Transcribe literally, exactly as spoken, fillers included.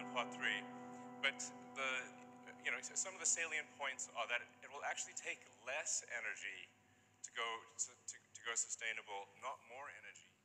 in part three. But the, you know, some of the salient points are that it, it will actually take less energy to go to, to, to go sustainable, not more energy.